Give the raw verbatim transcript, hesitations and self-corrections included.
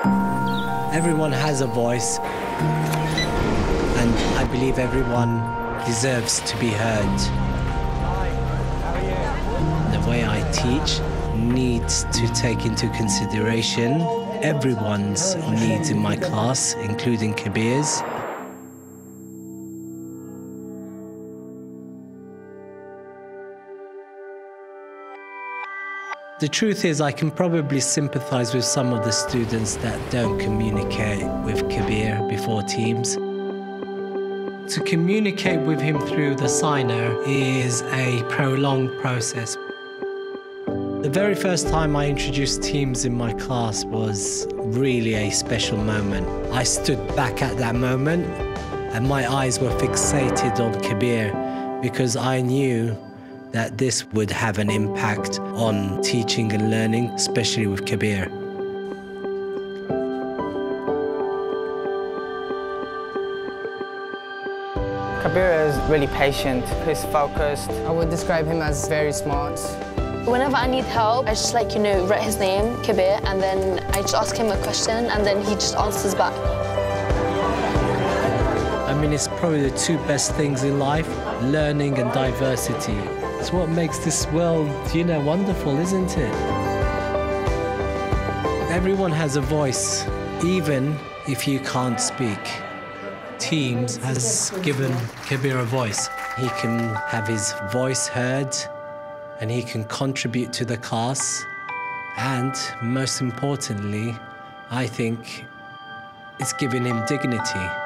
Everyone has a voice, and I believe everyone deserves to be heard. The way I teach needs to take into consideration everyone's needs in my class, including Kabir's. The truth is, I can probably sympathize with some of the students that don't communicate with Kabir before teams. To communicate with him through the signer is a prolonged process. The very first time I introduced teams in my class was really a special moment. I stood back at that moment and my eyes were fixated on Kabir because I knew that this would have an impact on teaching and learning, especially with Kabir. Kabir is really patient, he's focused. I would describe him as very smart. Whenever I need help, I just like, you know, write his name, Kabir, and then I just ask him a question and then he just answers back. I mean, it's probably the two best things in life, learning and diversity. It's what makes this world, you know, wonderful, isn't it? Everyone has a voice, even if you can't speak. Teams has given Kabir a voice. He can have his voice heard and he can contribute to the class. And most importantly, I think it's given him dignity.